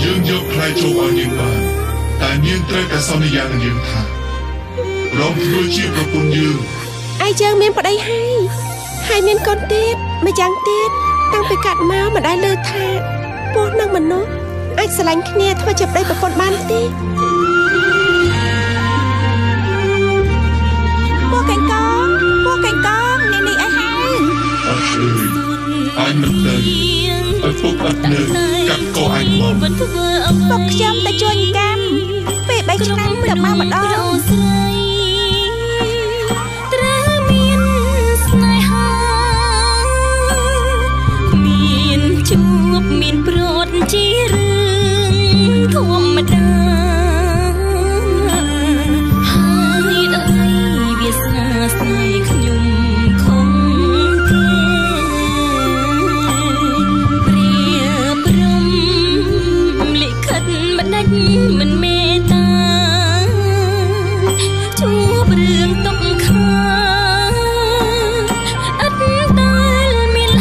យើងយកផ្លែជោគឲ្យនាងបានតែនាងត្រូវតែសន្យានឹងយើងថារំធ្វើជាប្រពន្ធយើងឯយើងមានប្តីហើយមានកូនទៀតម្យ៉ាងទៀតតាំងពីកាត់មកមិនដែលលើថាពស់នឹងមនុស្សអាចស្រឡាញ់គ្នាធ្វើជាប្តីប្រពន្ធបានទេពស់កេងកងនេះអីហើយអត់អើយមិនទៅឪពុកអត់នៅកាត់កោអញមកពុកខ្ញុំតែជួយកម្មពេល3ឆ្នាំទៅមកម្ដងត្រូវមានស្នេហាមានជួបមានប្រត់ជារឿងធម្មតាហើយដល់វាស្នាស្នេហ៍ខ្ញុំខំមិនមេតាជួបរឿងទុកខាអត់ដែលមាន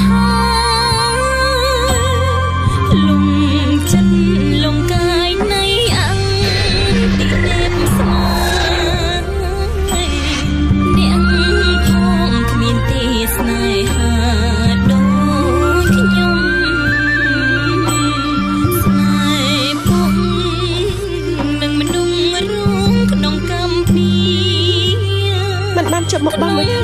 ហើយលំចិត្តលំកាយនៃអង្គទីនេបស្មាអ្នកផងគ្មានទេស្នេហាដូចខ្ញុំជប់មកបងមួយ